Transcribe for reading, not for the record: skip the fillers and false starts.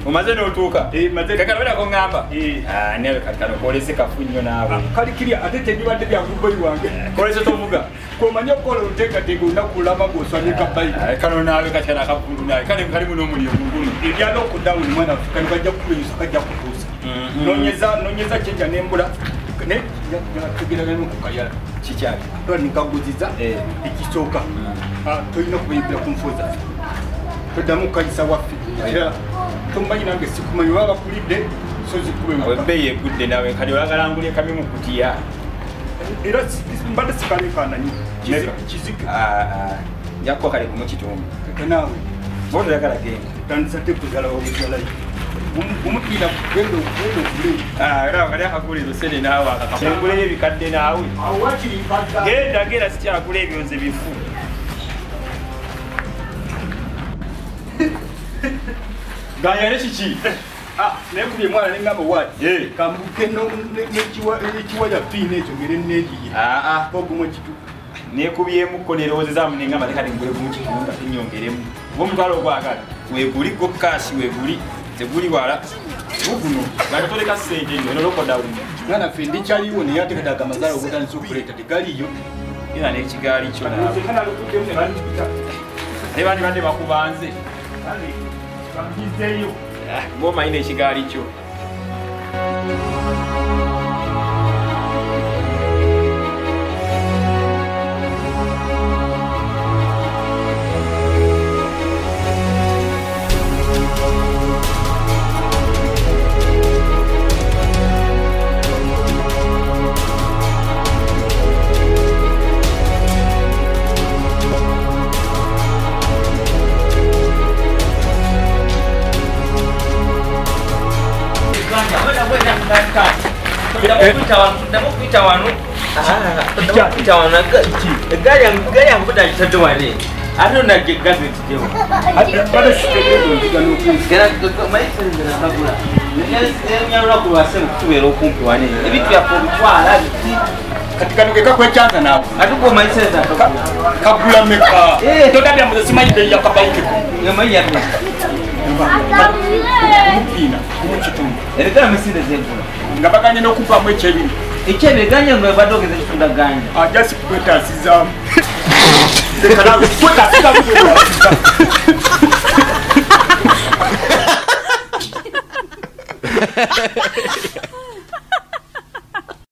umaze n'otuuka maze kakana ko ngamba newe kakano kolese kafunyo nawe kali kiri ate tebibadde bya kuboyi wange kolese tovuga komanya kola utekateka unakulama goswanika bayi kano nawe kachana kafundu nawe kali muno mulio guguno ibyano kudawu mwana kali bajja kuyisa kajja kutusa nonyeza chenja nembula ne tugira ngene kukayala chichaki to nikaguziza ikisoka toyina kubibira kumfuza todamu kayisa wafi era tumbanyi nange sikumanyi baba kulidde sozi kubemu webeye gudde nawe kali olagalangulye kami mukutiya era mbadde sikale kananyi kizika yakko kali kumukitumba nawe bodo yakala genda tansate kuzala obuzala umupira gendo kule era kali akagule dosene nawe akakangule ebikadde nawe awakiri fadda genda sikya kule ebyonze bifu ganya nechichi nekubye mwana nengamba wati kambuke nekiwa ya pine ekyo ngere negiye ogumwe kitu nekubyemu koneroze zamu nengamba tekati ngule kumukitunda tinyongeremu bomutwalo ogwagala weguli go kashi weguli teguli wala uguno batoleka sente nyo loko dawu mwana fendi chaliwo ne yatekadaga mazalo obutani sokuleta tegaliyo ina nekigali kyo na kana lukudde ebandi bande bakubanze kambizeyo ngoma ine ekigali kyo Gari yang kuda satu hari. Anu nak gas itu dia. Pada sekali itu kan lupa. Sekarang tu mai sendiri nak pula. Yang orang keluar tu berokong tuan ni. Tapi tiap perempuan lah. Katika nukeka kwa chanza nao. Adu kwa mai sendiri. Kabula meka. Toka bia mzima ile ya kabaiki. Ngamai ya ni. Mupina, kumuchitumba. Erika mesinde zebu. Ngabaganye no kupa mwe chebi. Ichebe ganya ngwe badoge zitunda ganya. Just kweta sizamu. Dekana kweta sizamu. Ha ha ha.